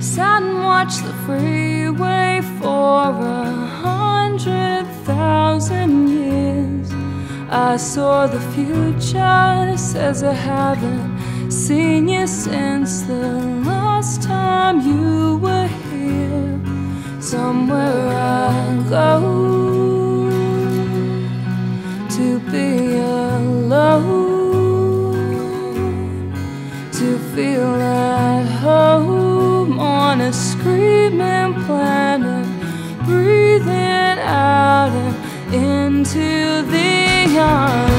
sat and watched the freeway for 100,000 years. I saw the future, says I haven't seen you since the last time you were here. Somewhere I go to be alone, to feel at home on a screaming planet, breathing out and into the unknown.